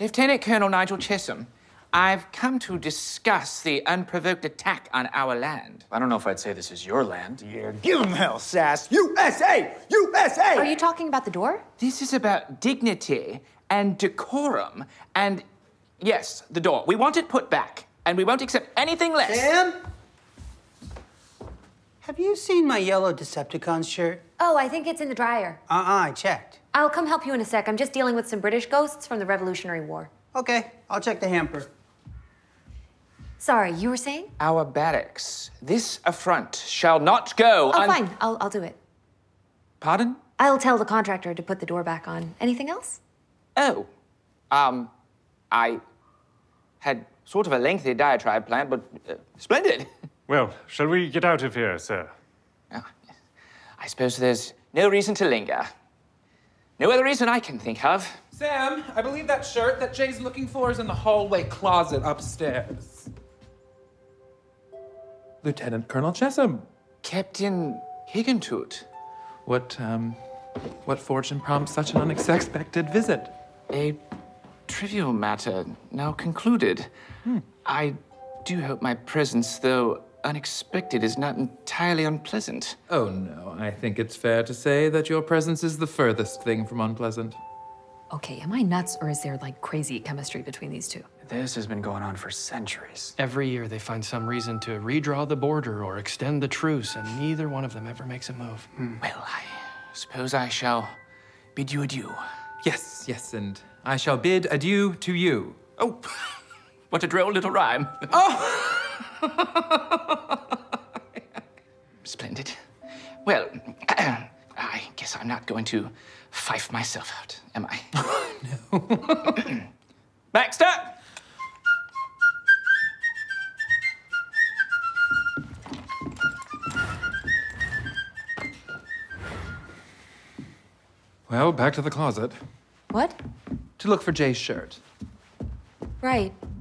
Lieutenant Colonel Nigel Chisholm, I've come to discuss the unprovoked attack on our land. I don't know if I'd say this is your land. Yeah, give him hell, Sass. USA! USA! Are you talking about the door? This is about dignity and decorum and, yes, the door. We want it put back, and we won't accept anything less. Sam? Have you seen my yellow Decepticon shirt? Oh, I think it's in the dryer. I checked. I'll come help you in a sec. I'm just dealing with some British ghosts from the Revolutionary War. Okay, I'll check the hamper. Sorry, you were saying? Our barracks. This affront shall not go Oh, fine. I'll do it. Pardon? I'll tell the contractor to put the door back on. Anything else? Oh. I had sort of a lengthy diatribe planned, but splendid. Well, shall we get out of here, sir? I suppose there's no reason to linger. No other reason I can think of. Sam, I believe that shirt that Jay's looking for is in the hallway closet upstairs. Lieutenant Colonel Chisholm. Captain Higgintooth. What fortune prompts such an unexpected visit? A trivial matter now concluded. I do hope my presence, though unexpected, is not entirely unpleasant. Oh, no. I think it's fair to say that your presence is the furthest thing from unpleasant. Okay, am I nuts, or is there, like, crazy chemistry between these two? This has been going on for centuries. Every year they find some reason to redraw the border or extend the truce, and neither one of them ever makes a move. Well, I suppose I shall bid you adieu. Yes, yes, and I shall bid adieu to you. Oh, what a droll little rhyme. Oh! Splendid. Well, I guess I'm not going to fife myself out, am I? No. Baxter! Well, back to the closet. What? To look for Jay's shirt. Right.